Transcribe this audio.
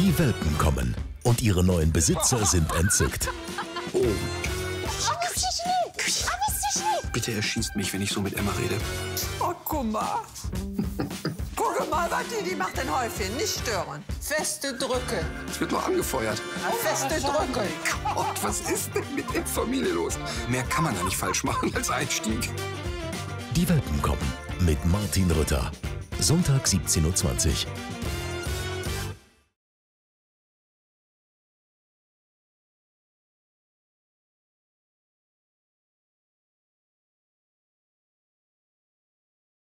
Die Welpen kommen und ihre neuen Besitzer sind entzückt. Oh. Bitte erschießt mich, wenn ich so mit Emma rede. Oh, guck mal. Guck mal, was die macht den Häufchen. Nicht stören. Feste Drücke. Es wird nur angefeuert. Feste Drücke. Gott, was ist denn mit der Familie los? Mehr kann man da nicht falsch machen als Einstieg. Die Welpen kommen mit Martin Rütter. Sonntag 17:20 Uhr.